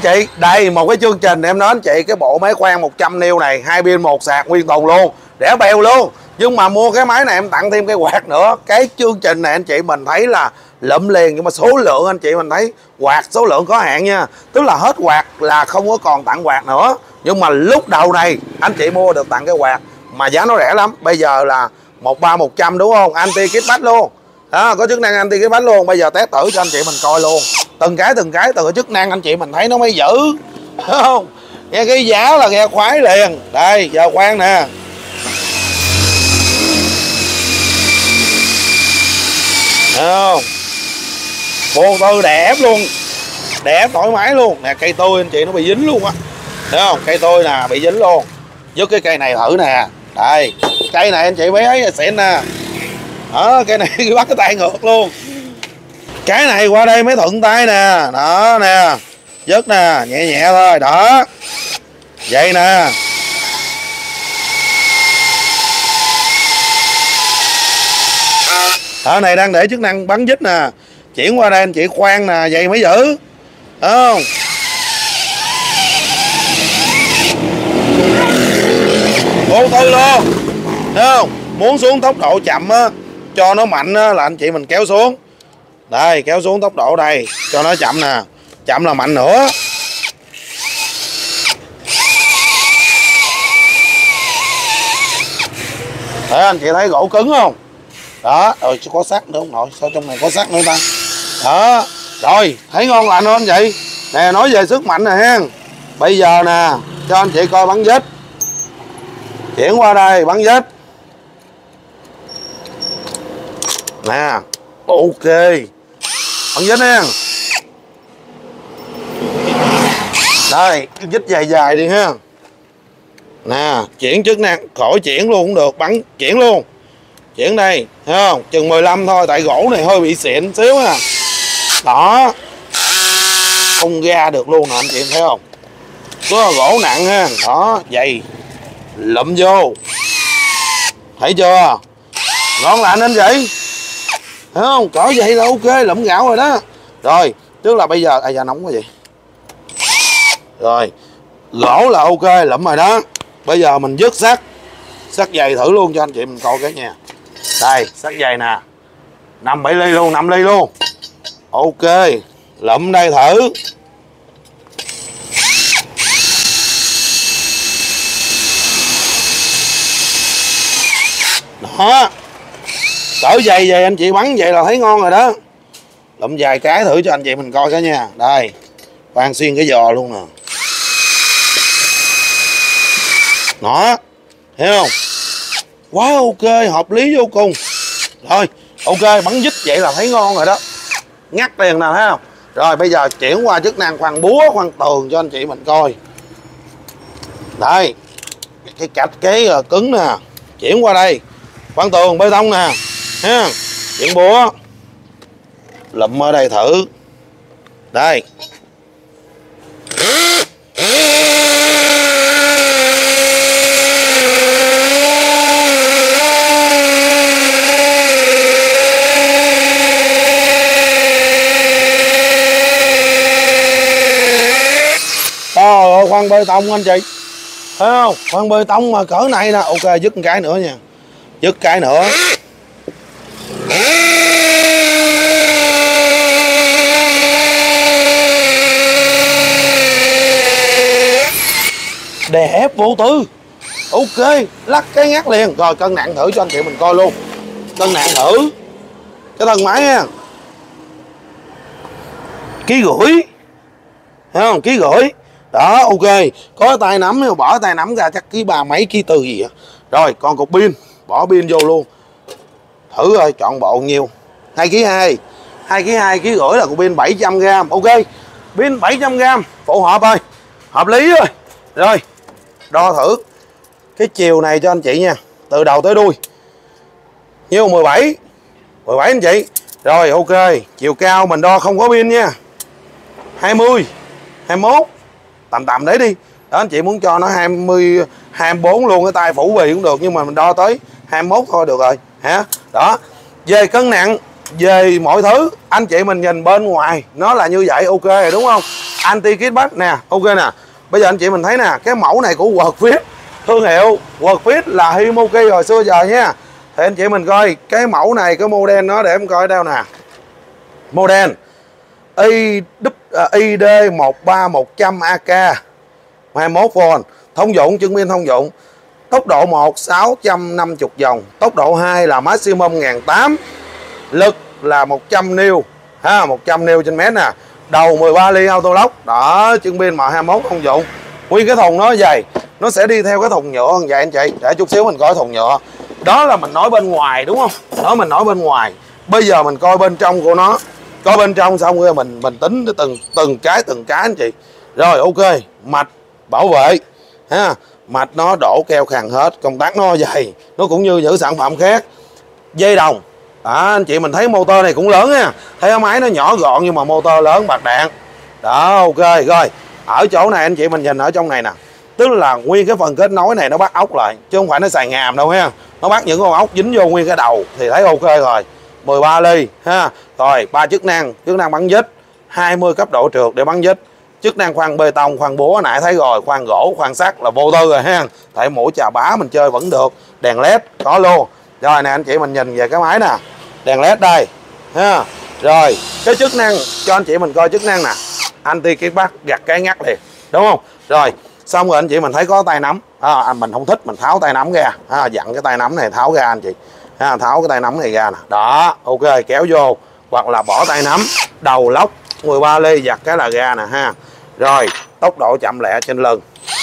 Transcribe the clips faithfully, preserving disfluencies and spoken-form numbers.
chị, đây một cái chương trình em nói anh chị, cái bộ máy khoan một trăm niêu này, hai pin một sạc nguyên tồn luôn, rẻ bèo luôn. Nhưng mà mua cái máy này em tặng thêm cái quạt nữa. Cái chương trình này anh chị mình thấy là lụm liền, nhưng mà số lượng anh chị mình thấy quạt số lượng có hạn nha. Tức là hết quạt là không có còn tặng quạt nữa. Nhưng mà lúc đầu này anh chị mua được tặng cái quạt mà giá nó rẻ lắm. Bây giờ là một ba một trăm đúng không? Anti kickback luôn. Đó, có chức năng anti kickback luôn. Bây giờ test thử cho anh chị mình coi luôn. Từng cái từng cái từng cái chức năng anh chị mình thấy nó mới giữ. Đúng không? Nghe cái giá là nghe khoái liền. Đây, giờ khoan nè. Thấy không? Vô tư đẹp luôn. Đẹp thoải mái luôn. Nè cây tôi anh chị nó bị dính luôn á. Thấy không? Cây tôi nè bị dính luôn. Với cái cây này thử nè. Đây, cây này anh chị mới thấy là xịn nè. Đó, cây này bắt cái tay ngược luôn. Cái này qua đây mới thuận tay nè. Đó nè. Dứt nè, nhẹ nhẹ thôi. Đó. Vậy nè. Ở này đang để chức năng bắn dít nè. Chuyển qua đây anh chị khoan nè, vậy mới giữ. Đúng không? Vô tư luôn. Thấy không? Muốn xuống tốc độ chậm á, cho nó mạnh á, là anh chị mình kéo xuống. Đây, kéo xuống tốc độ đây, cho nó chậm nè. Chậm là mạnh nữa. Thấy anh chị thấy gỗ cứng không? Đó, rồi có sắt nữa không nội? Sao trong này có sắt nữa ta? Đó, rồi, thấy ngon lành không anh chị? Nè, nói về sức mạnh nè ha. Bây giờ nè, cho anh chị coi bắn vít. Chuyển qua đây, bắn vít. Nè, ok. Bắn vít nha. Đây, cái vít dài dài đi ha. Nè, chuyển chức năng, khỏi chuyển luôn cũng được, bắn chuyển luôn. Chuyển đây, thấy không? Chừng mười lăm thôi, tại gỗ này hơi bị xịn xíu nè. Đó. Không ra được luôn nè anh chị thấy không? Có gỗ nặng ha. Đó, dày. Lụm vô. Thấy chưa? Ngon lành anh chị. Thấy không? Cỡ vậy là ok, lụm gạo rồi đó. Rồi, tức là bây giờ ai da nóng quá vậy? Rồi, gỗ là ok, lụm rồi đó. Bây giờ mình dứt sắt. Sắt dày thử luôn cho anh chị mình coi cái nha. Đây, sắt dày nè. năm bảy ly luôn, năm ly luôn. Ok, lụm đây thử. Đó. Cỡ dày vậy anh chị bắn vậy là thấy ngon rồi đó. Lụm vài cái thử cho anh chị mình coi cái nha. Đây, khoan xuyên cái giò luôn nè. Đó, thấy không? Quá ok, hợp lý vô cùng. Rồi, ok, bắn dít vậy là thấy ngon rồi đó. Ngắt liền nè, thấy không? Rồi, bây giờ chuyển qua chức năng khoan búa, khoan tường cho anh chị mình coi. Đây, cái cạch cái cứng nè. Chuyển qua đây, khoan tường, bê tông nè. Ha, chuyển búa. Lụm ở đây thử. Đây. Trời ơi, khoan bê tông anh chị. Thấy không? Khoan bê tông mà cỡ này nè. Ok, dứt một cái nữa nha. Dứt cái nữa. Đẹp vô tư. Ok, lắc cái ngắt liền. Rồi cân nặng thử cho anh chị mình coi luôn. Cân nặng thử cái thân máy nha. Ký rưỡi. Thấy không? Ký rưỡi. Đó, ok. Có tay nắm, bỏ tay nắm ra chắc ký ba mấy ký tư gì á. Rồi, còn cục pin, bỏ pin vô luôn. Thử rồi, chọn bộ nhiêu? hai ký hai. hai ký hai, ký rưỡi là cục pin bảy trăm gam. Ok. Pin bảy trăm gam, phù hợp thôi. Hợp lý rồi. Rồi, đo thử cái chiều này cho anh chị nha. Từ đầu tới đuôi. Nhiêu? mười bảy. mười bảy anh chị. Rồi, ok. Chiều cao mình đo không có pin nha. hai mươi, hai mươi mốt. Tầm tầm đấy đi. Đó anh chị muốn cho nó hai mươi, hai mươi bốn luôn, cái tay phủ bì cũng được, nhưng mà mình đo tới hai mươi mốt thôi được rồi hả. Đó, về cân nặng về mọi thứ anh chị mình nhìn bên ngoài nó là như vậy, ok rồi đúng không? Anti kickback nè, ok nè. Bây giờ anh chị mình thấy nè, cái mẫu này của Workfit, thương hiệu Workfit là Himoki hồi xưa giờ nha. Thì anh chị mình coi cái mẫu này, cái model nó để em coi đâu nè. Model i đê một ba một không không A K hai mươi mốt vôn, thông dụng, chân pin thông dụng. Tốc độ một sáu trăm năm mươi vòng, tốc độ hai là maximum một nghìn tám trăm, lực là một trăm niu ha, một trăm niu trên mét nè. Đầu mười ba ly auto lock. Đó, chân pin M hai mươi mốt thông dụng. Nguyên cái thùng nó dày, nó sẽ đi theo cái thùng nhựa như vậy anh chị. Để chút xíu mình coi thùng nhựa. Đó là mình nói bên ngoài đúng không? Đó mình nói bên ngoài. Bây giờ mình coi bên trong của nó. Coi bên trong xong rồi mình mình tính từng từng cái từng cái anh chị. Rồi ok, mạch bảo vệ ha, mạch nó đổ keo khàn hết, công tắc nó dày, nó cũng như những sản phẩm khác. Dây đồng. Đó, anh chị mình thấy motor này cũng lớn nha. Thấy cái máy nó nhỏ gọn nhưng mà motor lớn bạc đạn. Đó ok, rồi. Ở chỗ này anh chị mình nhìn ở trong này nè. Tức là nguyên cái phần kết nối này nó bắt ốc lại, chứ không phải nó xài ngàm đâu ha. Nó bắt những con ốc dính vô nguyên cái đầu thì thấy ok rồi. mười ba ly ha. Rồi, ba chức năng, chức năng bắn vít, hai mươi cấp độ trượt để bắn vít. Chức năng khoan bê tông, khoan búa nãy thấy rồi, khoan gỗ, khoan sắt là vô tư rồi ha. Tại mũi chà bá mình chơi vẫn được. Đèn led có luôn. Rồi nè anh chị mình nhìn về cái máy nè. Đèn led đây ha. Rồi, cái chức năng cho anh chị mình coi chức năng nè. Anti kickback gặt cái ngắt liền, đúng không? Rồi, xong rồi anh chị mình thấy có tay nắm. À, mình không thích mình tháo tay nắm ra. À, dặn cái tay nắm này tháo ra anh chị. À, tháo cái tay nắm này ra nè. Đó, ok, kéo vô hoặc là bỏ tay nắm, đầu lóc mười ba ly giặt cái là ra nè ha. Rồi, tốc độ chậm lẹ trên lưng.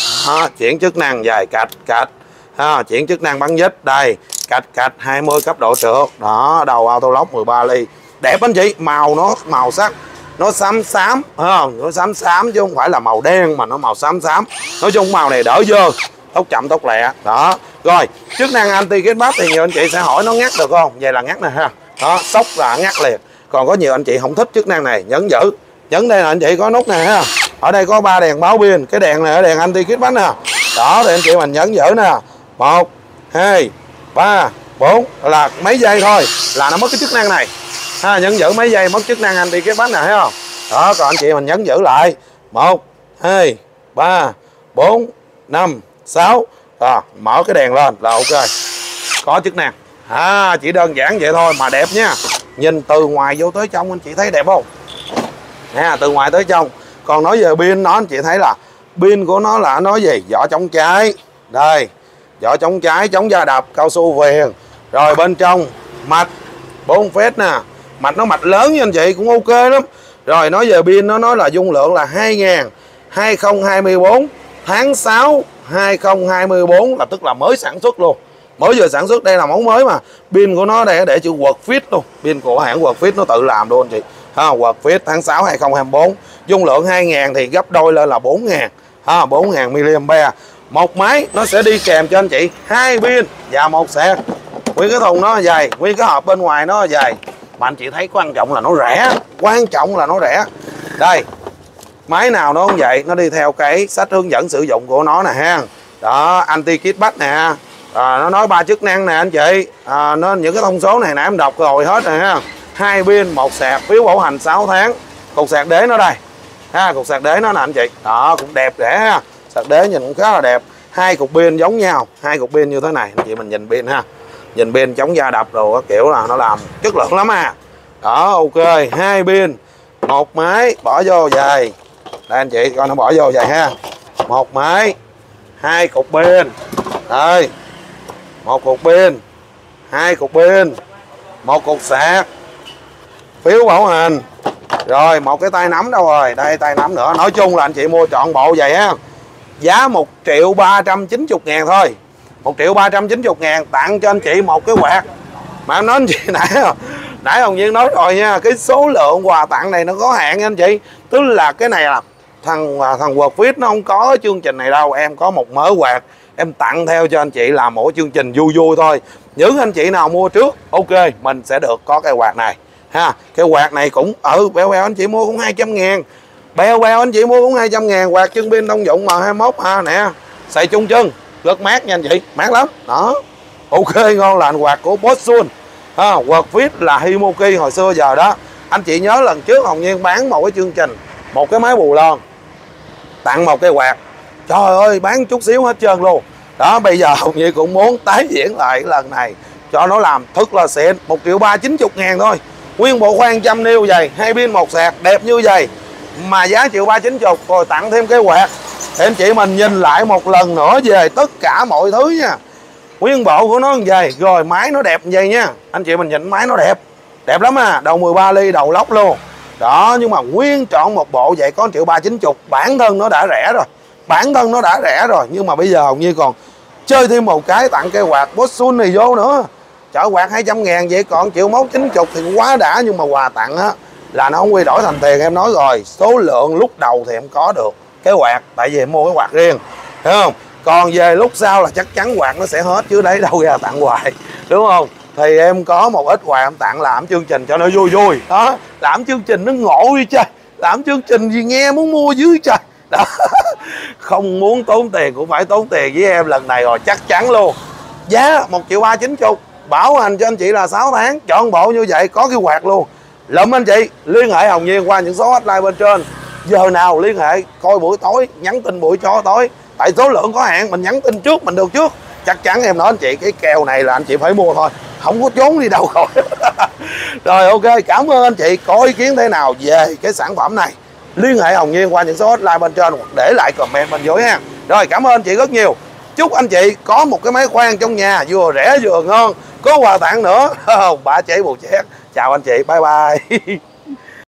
À, chuyển chức năng dài cạch cạch. À, chuyển chức năng bắn vít đây, cạch cạch hai mươi cấp độ trượt. Đó, đầu auto lock mười ba ly. Đẹp anh chị, màu nó màu sắc nó xám xám, không? Nó xám xám chứ không phải là màu đen mà nó màu xám xám. Nói chung màu này đỡ dơ, tốc chậm tốc lẹ. Đó. Rồi, chức năng anti kickback thì nhiều anh chị sẽ hỏi nó ngắt được không? Vậy là ngắt nè ha. Đó, sốc là ngắt liền. Còn có nhiều anh chị không thích chức năng này, nhấn giữ. Nhấn đây là anh chị có nút nè ha. Ở đây có ba đèn báo pin, cái đèn này là đèn anti kickback nè. Đó thì anh chị mình nhấn giữ nè. một hai ba bốn là mấy giây thôi là nó mất cái chức năng này. Ha, nhấn giữ mấy giây mất chức năng anti kickback nè, thấy không? Đó, còn anh chị mình nhấn giữ lại. một hai ba bốn năm sáu. Rồi, mở cái đèn lên là ok. Có chức năng. À, chỉ đơn giản vậy thôi mà đẹp nha. Nhìn từ ngoài vô tới trong anh chị thấy đẹp không? Nè, từ ngoài tới trong. Còn nói về pin nó anh chị thấy là pin của nó là nói gì? Vỏ chống cháy. Đây, vỏ chống cháy, chống va đập, cao su viền. Rồi bên trong mạch bốn phết nè. Mạch nó mạch lớn nha anh chị, cũng ok lắm. Rồi nói về pin nó nói là dung lượng là hai nghìn hai không hai tư tháng sáu hai không hai tư, là tức là mới sản xuất luôn. Mới vừa sản xuất, đây là mẫu mới mà. Pin của nó đây để chữ Workfit luôn. Pin của hãng Workfit nó tự làm luôn anh chị. Ha, Workfit tháng sáu hai không hai tư. Dung lượng hai nghìn thì gấp đôi lên là bốn nghìn. Ha, bốn nghìn mi-li-am-pe. Một máy nó sẽ đi kèm cho anh chị hai pin và một sạc. Nguyên cái thùng nó dày, nguyên cái hộp bên ngoài nó dày. Mà anh chị thấy quan trọng là nó rẻ. Quan trọng là nó rẻ. Đây, máy nào nó cũng vậy, nó đi theo cái sách hướng dẫn sử dụng của nó nè ha. Đó, anti kickback nè. À, nó nói ba chức năng nè anh chị. À, nên những cái thông số này nãy em đọc rồi hết rồi ha. Hai pin, một sạc, phiếu bảo hành sáu tháng. Cục sạc đế nó đây. Ha, cục sạc đế nó nè anh chị. Đó, cũng đẹp rẻ ha. Sạc đế nhìn cũng khá là đẹp. Hai cục pin giống nhau, hai cục pin như thế này anh chị mình nhìn pin ha. Nhìn pin chống va đập đồ kiểu là nó làm chất lượng lắm à. Đó, ok, hai pin, một máy bỏ vô vậy. Đây anh chị coi nó bỏ vô vậy ha. Một máy, hai cục pin. Đây. Một cục pin, hai cục pin, một cục sạc, phiếu bảo hành. Rồi, một cái tay nắm đâu rồi? Đây tay nắm nữa. Nói chung là anh chị mua trọn bộ vậy ha. Giá một triệu ba trăm chín mươi ngàn thôi. một triệu ba trăm chín mươi ngàn tặng cho anh chị một cái quạt. Mà em nói anh chị nãy nãy Hồng Viên nói rồi nha, cái số lượng quà tặng này nó có hạn nha anh chị. Tức là cái này là thằng thằng Workfit nó không có chương trình này đâu. Em có một mớ quạt em tặng theo cho anh chị làm mỗi chương trình vui vui thôi. Những anh chị nào mua trước, ok, mình sẽ được có cái quạt này ha. Cái quạt này cũng ở ừ, bèo bèo anh chị mua cũng hai trăm ngàn. Bèo bèo anh chị mua cũng hai trăm ngàn. Quạt chân pin thông dụng M hai mươi mốt ha nè. Xài chung chân, rất mát nha anh chị, mát lắm. Đó, ok, ngon lành. Quạt của Bosun à, quật vít là Himoki hồi xưa giờ đó. Anh chị nhớ lần trước Hồng Nhiên bán một cái chương trình, một cái máy bù lon tặng một cái quạt, trời ơi bán chút xíu hết trơn luôn đó. Bây giờ Hồng Nhiên cũng muốn tái diễn lại lần này cho nó làm thật là xịn. Một triệu ba chín mươi ngàn thôi, nguyên bộ khoang trăm niêu vậy, hai pin một sạc đẹp như vậy mà giá triệu ba chín mươi, rồi tặng thêm cái quạt. Thì anh chị mình nhìn lại một lần nữa về tất cả mọi thứ nha, nguyên bộ của nó như vậy, rồi máy nó đẹp như vậy nha. Anh chị mình nhìn máy nó đẹp, đẹp lắm à, đầu mười ba ly đầu lóc luôn đó. Nhưng mà nguyên trọn một bộ vậy có một triệu ba chín mươi, bản thân nó đã rẻ rồi, bản thân nó đã rẻ rồi. Nhưng mà bây giờ Hồng Nhiên còn chơi thêm một cái, tặng cái quạt Bosun này vô nữa, chở quạt hai trăm ngàn vậy còn triệu mốt chín mươi thì quá đã. Nhưng mà quà tặng á là nó không quy đổi thành tiền, em nói rồi, số lượng lúc đầu thì em có được cái quạt, tại vì em mua cái quạt riêng, hiểu không? Còn về lúc sau là chắc chắn quạt nó sẽ hết chứ đấy đâu ra tặng hoài, đúng không? Thì em có một ít quà em tặng, làm chương trình cho nó vui vui đó, làm chương trình nó ngộ đi trời, làm chương trình gì nghe muốn mua dưới trời đó. Không muốn tốn tiền cũng phải tốn tiền với em lần này rồi, chắc chắn luôn. Giá một triệu ba chín mươi, bảo hành cho anh chị là sáu tháng, chọn bộ như vậy có cái quạt luôn. Lụm anh chị liên hệ Hồng Nhiên qua những số hotline bên trên, giờ nào liên hệ coi buổi tối, nhắn tin buổi cho tối, tại số lượng có hạn, mình nhắn tin trước mình được trước. Chắc chắn em nói anh chị cái kèo này là anh chị phải mua thôi, không có trốn đi đâu khỏi. Rồi ok, cảm ơn anh chị. Có ý kiến thế nào về cái sản phẩm này, liên hệ Hồng Nhiên qua những số hotline bên trên, để lại comment bên dưới ha. Rồi cảm ơn anh chị rất nhiều. Chúc anh chị có một cái máy khoan trong nhà vừa rẻ vừa ngon, có quà tặng nữa. Bà chế bù chét. Chào anh chị, bye bye.